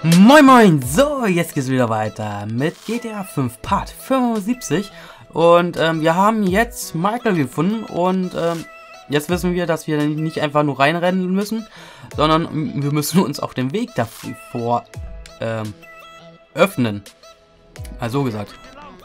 Moin Moin, so jetzt geht's wieder weiter mit GTA 5 Part 75 und wir haben jetzt Michael gefunden und jetzt wissen wir, dass wir nicht einfach nur reinrennen müssen, sondern wir müssen uns auch den Weg davor öffnen. Also so gesagt.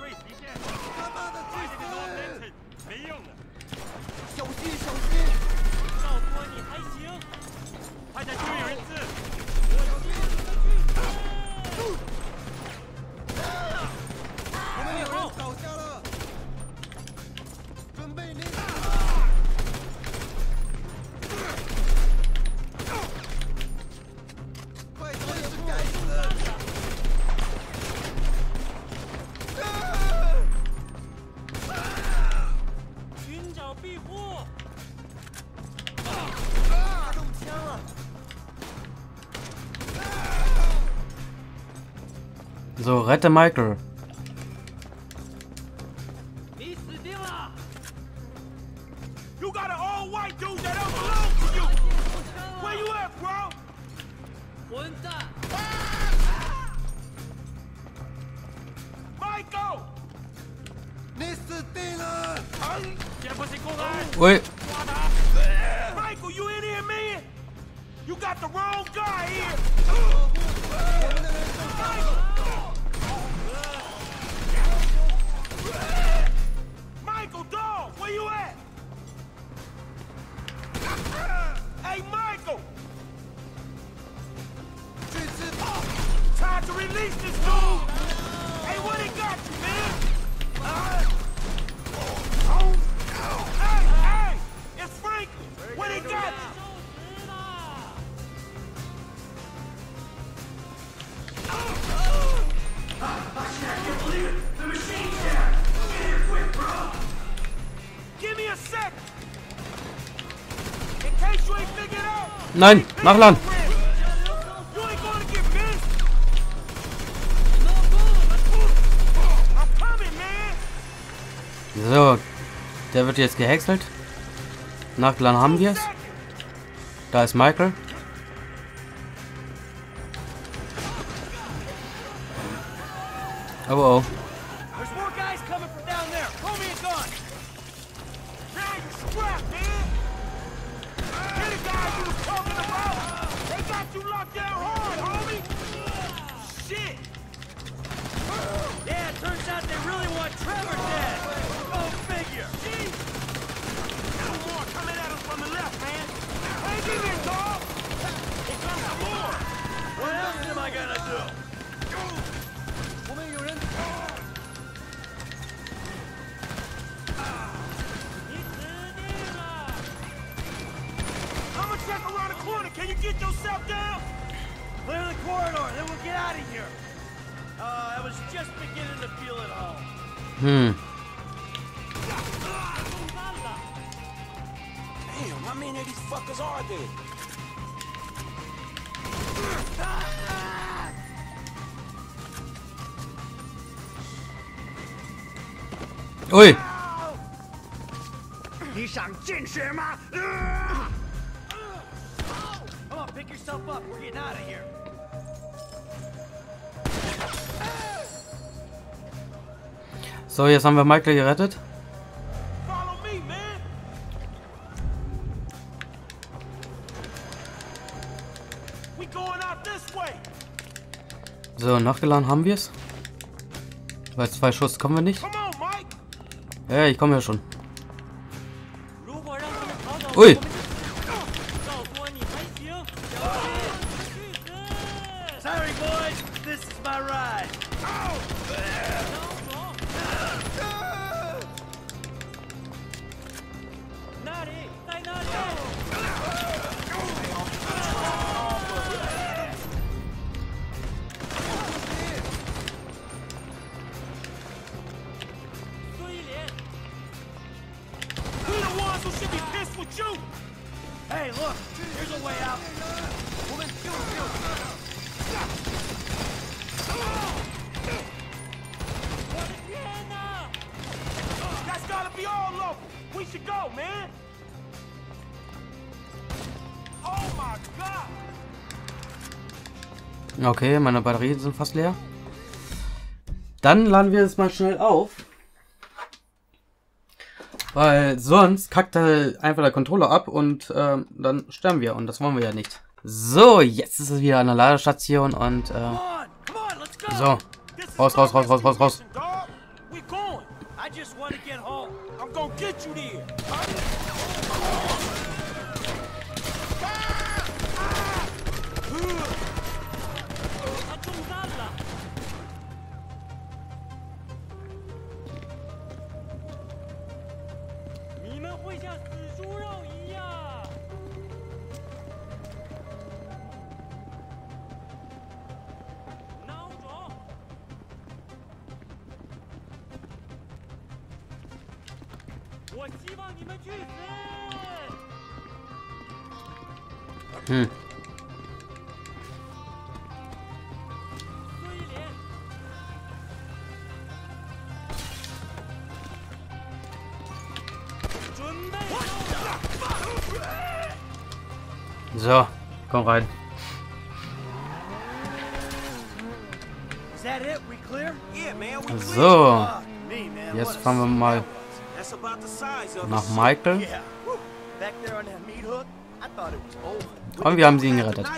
So, rette Michael. You got an all white dude that don't belong to you. Where you at, bro? Michael! Ui. Michael, you in here, man? You got the wrong guy here. Michael, dog, where you at? Hey, Michael! Time to release this dude! Hey, what he got you, man? Hey! It's Frank! What he got you? The machine's down! Get here quick, bro! Give me a sec! In case you ain't figured out! Nein, nachladen. You ain't gonna get missed! I'm coming, man! So, der wird jetzt gehäckselt. Nachladen haben wir es. Da ist Michael. Oh. There's more guys coming from down there. Throw me a gun. Now you're strapped, man. You're the guys you was talking about. They got you locked down hard, homie. Shit. Yeah, it turns out they really want Trevor dead. Go figure. Jeez. Two more coming at us from the left, man. Hang in there, dog. Here comes some more. What else am I gonna do? I'm gonna check around the corner. Can you get yourself down? Clear the corridor, then we'll get out of here. I was just beginning to feel it all. Damn, how many of these fuckers are there? Ui. 你想见血吗 Come on, pick yourself up. We're getting out of here. So, jetzt haben wir Michael gerettet. Follow me, man. We going out this way. So, nachgeladen haben wir es. Bei 2 Schuss kommen wir nicht. Come on, Mike. Ja, ich komme ja schon. Ui. Sorry, boys. This is my ride. We're the ones who should be pissed with you. Hey, look. Here's a way out. Okay, meine Batterien sind fast leer. Dann laden wir es mal schnell auf. Weil sonst kackt halt einfach der Controller ab und dann sterben wir. Und das wollen wir ja nicht. So, jetzt ist es wieder an der Ladestation und so. Raus, raus, raus, raus, raus, raus. We going. I just want to get home. I'm gonna get you there. Hm. So, komm rein. So, jetzt fahren wir mal nach Michael. Und wir haben sie ihn gerettet.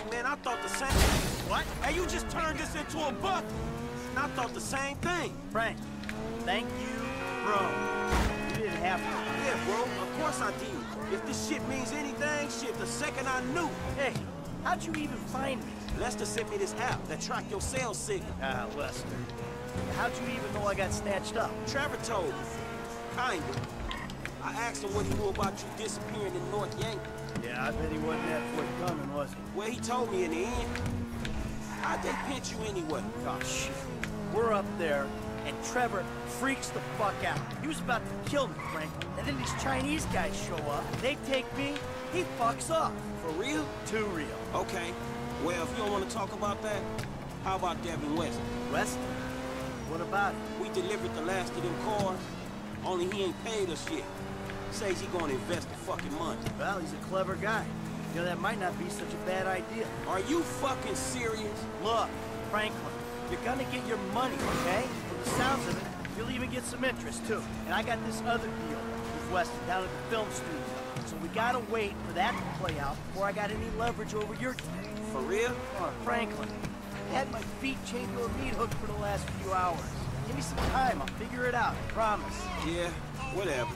Frank, thank you, bro. You didn't have to. Yeah, bro. Of course I did. If this shit means anything, shit, the second I knew. Hey, how'd you even find me? Lester sent me this app that tracked your cell signal. Ah, Lester. How'd you even know I got snatched up? Trevor told me. Kinda. I asked him what he knew about you disappearing in North Yankee. Yeah, I bet he wasn't that forthcoming, was he? Well, he told me in the end. How'd they pinch you anyway? Oh, shit. We're up there, and Trevor freaks the fuck out. He was about to kill me, Frank. And then these Chinese guys show up. They take me. He fucks up. For real? Too real. Okay. Well, if you don't want to talk about that, how about Devin West? West? What about it? We delivered the last of them cars, only he ain't paid us yet. Says he gonna invest the fucking money. Well, he's a clever guy. You know, that might not be such a bad idea. Are you fucking serious? Look, Franklin, you're gonna get your money, okay? From the sounds of it, you'll even get some interest, too. And I got this other deal with Weston down at the film studio. So we gotta wait for that to play out before I got any leverage over your team. For real? Come on, Franklin. I had my feet chained to a meat hook for the last few hours. Give me some time, I'll figure it out, I promise. Yeah, whatever.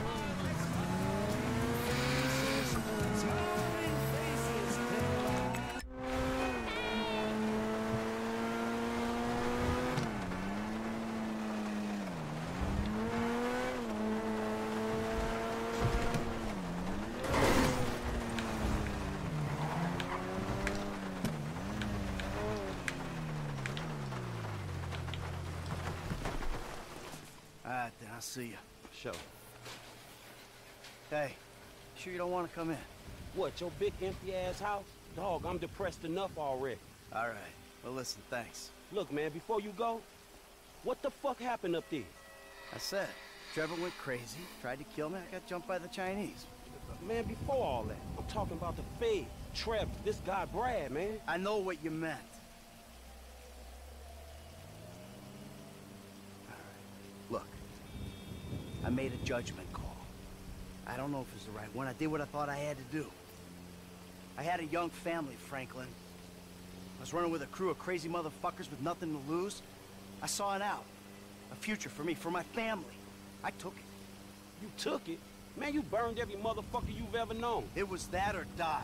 Alright then, I'll see you. Sure. Hey, sure you don't want to come in? What, your big empty-ass house? Dog, I'm depressed enough already. Alright. Well, listen, thanks. Look, man, before you go, what the fuck happened up there? I said, Trevor went crazy, tried to kill me, I got jumped by the Chinese. Man, before all that, I'm talking about the Fed, Trevor, this guy Brad, man. I know what you meant. Look, I made a judgment call. I don't know if it's the right one. I did what I thought I had to do. I had a young family, Franklin. I was running with a crew of crazy motherfuckers with nothing to lose. I saw an out. A future for me, for my family. I took it. You took it? Man, you burned every motherfucker you've ever known. It was that or die.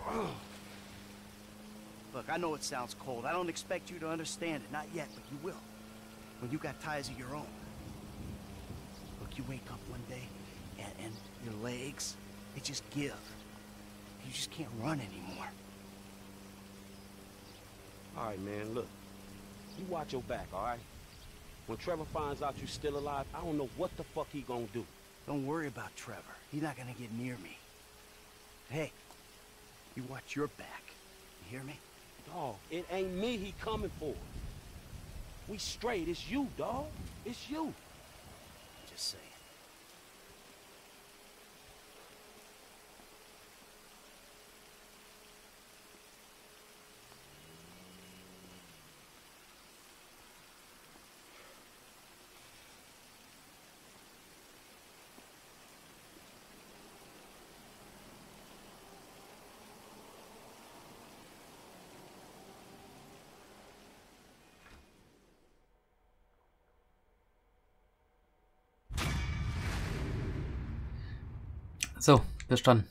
Look, I know it sounds cold. I don't expect you to understand it. Not yet, but you will. When you got ties of your own. Look, you wake up one day, and your legs, they just give. You just can't run anymore. All right, man, look. You watch your back, all right? When Trevor finds out you're still alive, I don't know what the fuck he gonna do. Don't worry about Trevor. He's not gonna get near me. Hey, you watch your back. You hear me? Dog, it ain't me he coming for. We straight. It's you, dog. It's you. Just saying. So, bis dann.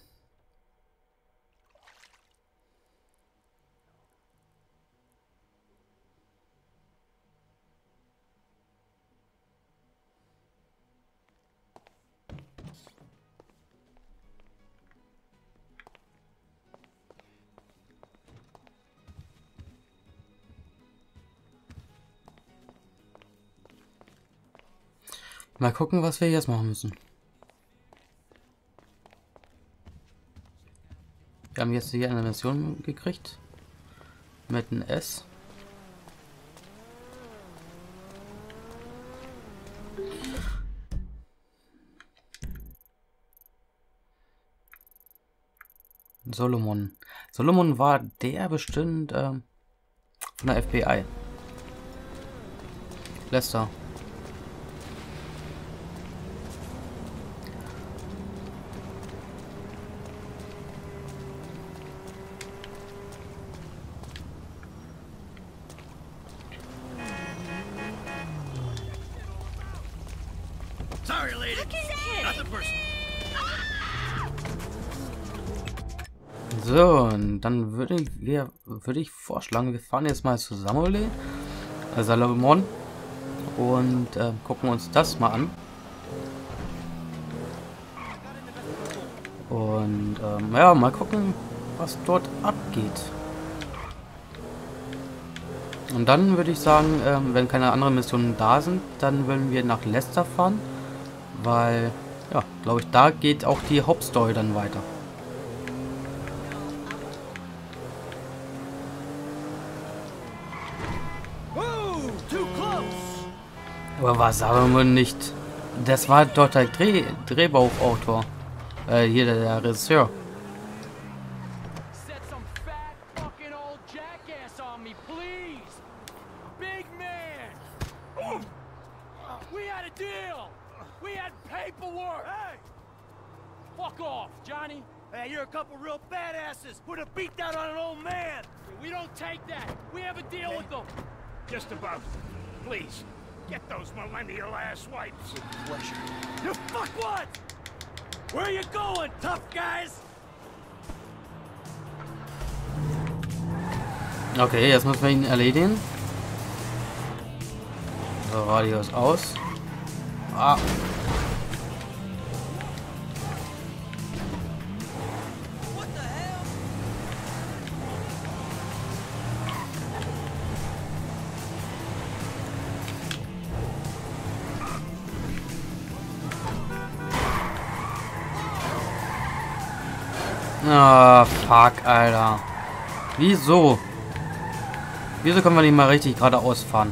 Mal gucken, was wir jetzt machen müssen. Wir haben jetzt hier eine Mission gekriegt. Mit einem S. Solomon. Solomon war der bestimmt von der FBI. Lester. Sorry, lady. Nothing personal. So, und dann würde ich vorschlagen, wir fahren jetzt mal zu Salomon und gucken uns das mal an. Und ja, mal gucken, was dort abgeht. Und dann würde ich sagen, wenn keine anderen Missionen da sind, dann würden wir nach Lester fahren, weil, ja, glaube ich, da geht auch die Hauptstory dann weiter. Aber war Salomon nicht? Das war dort der Drehbuchautor. Hier der Regisseur. Set some fat fucking old jackass on me, please. Big man. We had a deal. We had paperwork. Hey. Fuck off, Johnny. Hey, you're a couple real badasses. Put a beat down on an old man. We don't take that. We have a deal with them. Just about. Please, get those millennial ass wipes. Pleasure. You fuck what? Where are you going, tough guys? Okay, jetzt müssen wir ihn erledigen. So, Radio ist aus. Ah. Ah, fuck, Alter. Wieso? Wieso können wir nicht mal richtig geradeaus fahren?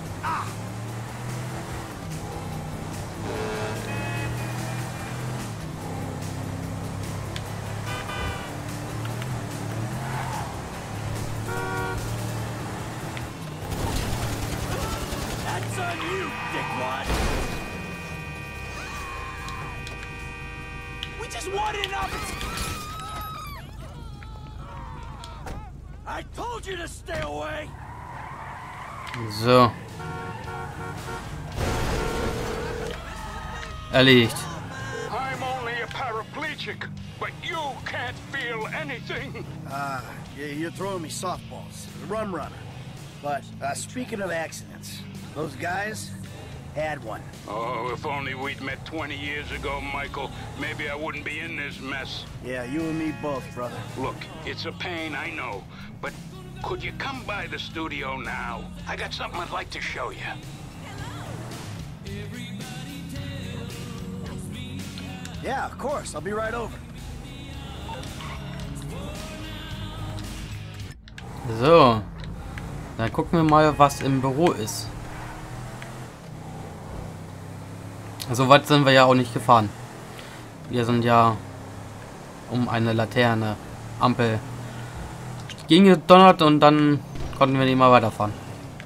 That's on you, dickwad. We just wanted an opportunity. I told you to stay away. So. Erledigt. I'm only a paraplegic, but you can't feel anything. You're throwing me softballs. The rum runner. But speaking of accidents, those guys had one. Oh, if only we'd met 20 years ago, Michael, maybe I wouldn't be in this mess. Yeah, you and me both, brother. Look, it's a pain, I know, but could you come by the studio now? I got something I'd like to show you. Yeah, of course. I'll be right over. So. Dann gucken wir mal, was im Büro ist. So weit sind wir ja auch nicht gefahren. Wir sind ja um eine Laterne, Ampel gegengedonnert und dann konnten wir nicht mal weiterfahren.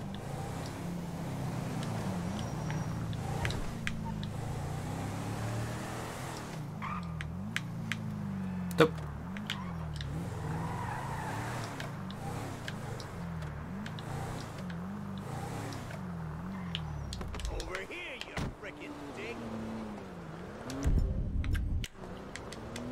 Stopp. Over here, you frickin' dick.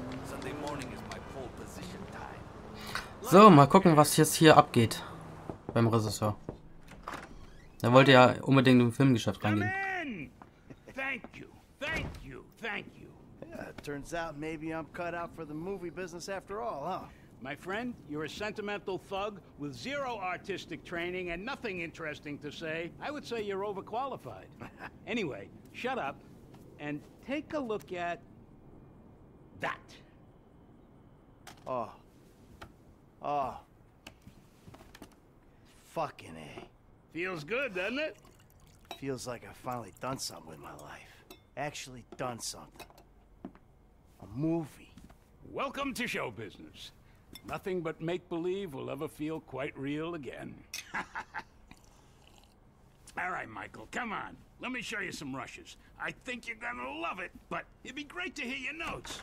So, mal gucken, was jetzt hier abgeht beim Regisseur. Er wollte ja unbedingt im Filmgeschäft reingehen. Thank you, thank you, thank you. Yeah, it turns out maybe I'm cut out for the movie business after all, huh? My friend, you're a sentimental thug with zero artistic training and nothing interesting to say. I would say you're overqualified. Anyway, shut up and take a look at that. Oh. Oh. Fucking A. Feels good, doesn't it? Feels like I've finally done something with my life. Actually done something. A movie. Welcome to show business. Nothing but make-believe will ever feel quite real again. All right, Michael, come on. Let me show you some rushes. I think you're gonna love it, but it'd be great to hear your notes.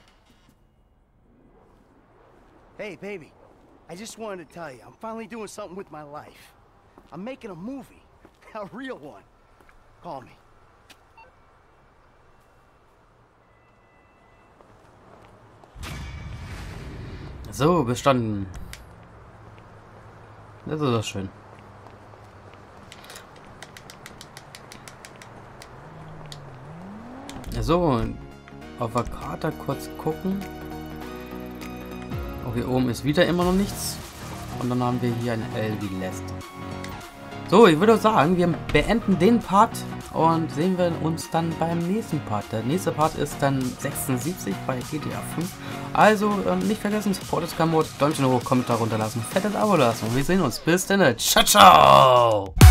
Hey, baby. I just wanted to tell you, I'm finally doing something with my life. I'm making a movie. A real one. Call me. So, bestanden. Das ist doch schön. So, auf der Karte kurz gucken. Okay, oben ist wieder immer noch nichts. Und dann haben wir hier ein L wie Lest. So, ich würde sagen, wir beenden den Part und sehen wir uns dann beim nächsten Part. Der nächste Part ist dann 76 bei GTA 5. Also nicht vergessen, Support ist kein Mord, Däumchen hoch, Kommentar runterlassen, fettes Abo lassen und wir sehen uns. Bis dann. Ciao, ciao!